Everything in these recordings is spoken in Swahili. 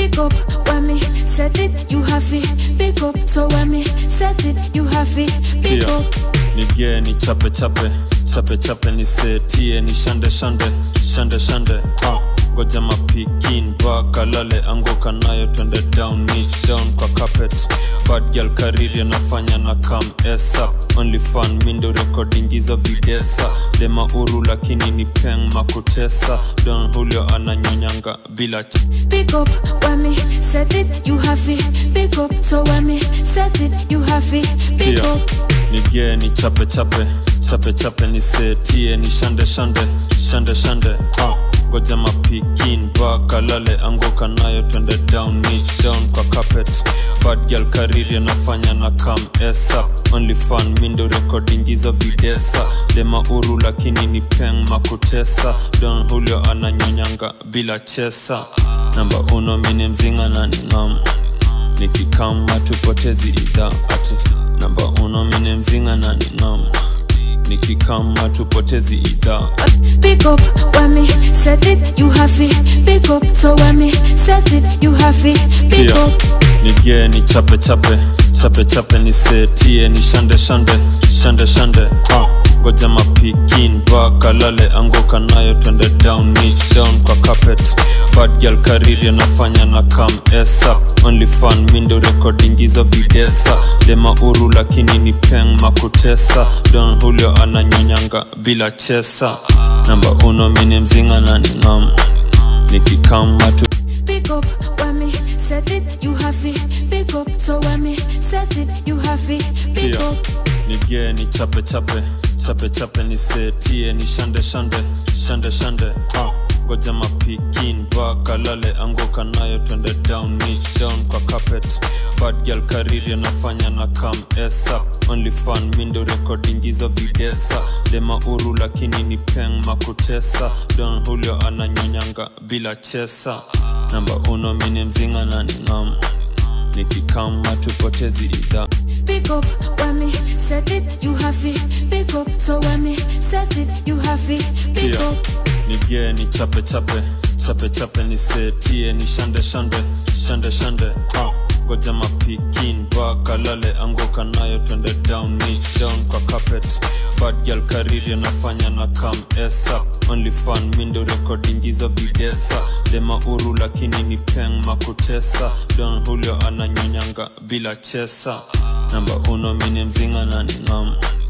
Pick up when me set it, you have it. Pick up, so when me set it, you have it. Pick up. Nige ni chape chape, chape chape ni setie ni shande shande, shande shande. Goja mapikin baka lale anguka nayo twende down, knees down kwa carpet. Bad girl kariri nafanya na come esa. Only fun mindo recording hizo videsa. Dema uru lakini ni peng makutesa. Don Julio ananyonyanga bila Pick up when me set it, you have it. Pick up, so when me set it, you have it. Pick up. Nige ni chape chape, chape chape ni setie ni shande shande, shande shande. Goja mapikin baka lale anguka nayo twende down, knees down kwa carpet. Bad girl kariri nafanya na come esa. Only fun mindo recording hizo videsa. Dema uru lakini ni peng makutesa. Don Julio ananyonyanga bila chesa. Namba 1 mini mzinga na ningam. Nikikama tupotezi idha ati. Namba 1 mini mzinga na ningam. Nikikama tupotezi idha. Pick up when me set it, you have it. Pick up, so when me set it, you have it. Pick up. Nige ni chape chape, chape chape ni setie ni shande shande, shande shande. Goja mapikin baka lale anguka nayo twende down, knees down kwa carpet. Bad girl kariri nafanya na come esa. Only fun mindo recording hizo videsa. Dema uru lakini ni peng makutesa. Don Julio ananyonyanga bila chesa. Namba 1 mini mzinga na ningam. Nikikama tu Pick up when me set it, you have it. Pick up, so when me set it, you have it. Pick up. Nige ni chape chape, chape chape ni setie ni shande shande, shande shande. Goja mapikin baka lale anguka nayo twende down, knees down kwa carpet. Bad girl kariri nafanya na come esa. Only fun mindo recording hizo videsa. Dema uru lakini ni peng makutesa. Don Julio ananyonyanga bila chesa. Namba 1 mini mzinga na ningam. Nikikama tupotezi idha. Pick up when me set it, you have it. Pick up, so when me set it, you have it. Pick up. Nige ni chape chape, chape chape ni setie ni shande shande, shande shande. Goja mapikin baka lale anguka nayo twende down, knees down kwa carpet. Bad girl kariri nafanya na come esa. Only fun mindo recording hizo videsa. Dema uru lakini ni peng makutesa. Don Julio ananyonyanga bila chesa. Namba 1 mini mzinga na ningam.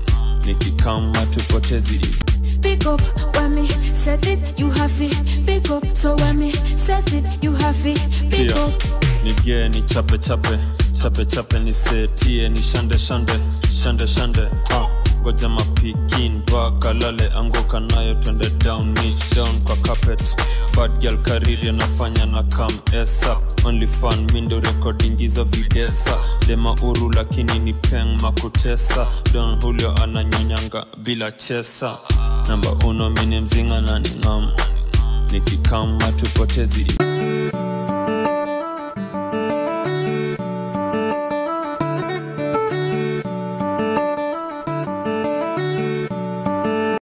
Nikikama tupotezi. Pick up when me set it, you have it. Pick up, so when me set it, you have it. Pick up. Nige ni chape chape, chape chape ni setie ni shande shande, shande shande. Goja mapikin baka lale anguka nayo twende down, knees down kwa carpet. Bad girl kariri nafanya na come esa. Only fun mindo recording hizo videsa. Dema uru lakini ni peng makutesa. Don Julio ananyonyanga bila chesa. Namba 1 mini mzinga na ningam. Nikikama tupotezi